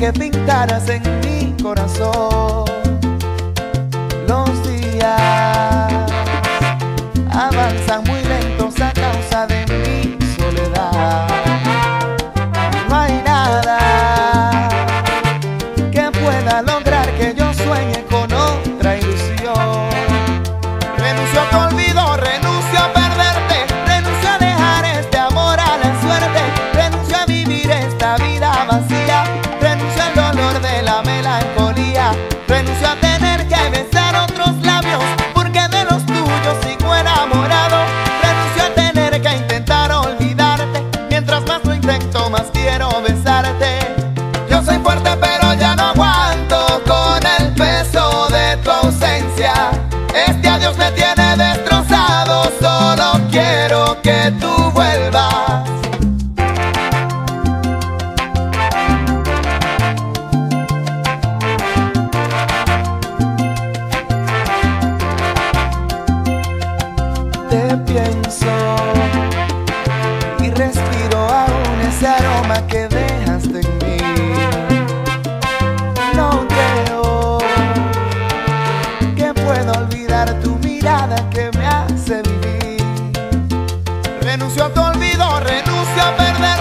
que pintaras en mi corazón. Los días avanzan muy lentos a causa de mi soledad. No hay nada que pueda lograr que yo sueñe con otra ilusión. Renuncio a tu olvido, renuncio a perderte, renuncio a dejar este amor a la suerte, renuncio a vivir esta vida vacía, renuncio al dolor de la melancolía, renuncio a tener que besar otros labios, porque de los tuyos sigo enamorado, renuncio a tener que intentar olvidarte, mientras más lo intento más quiero besarte. Yo soy fuerte pero ya no aguanto con el peso de tu ausencia, este adiós me tiene destrozado, solo quiero que tú vuelvas. Te pienso y respiro aún ese aroma que dejaste en mí. No creo que pueda olvidar tu mirada que me hace vivir. Renuncio a tu olvido, renuncio a perder.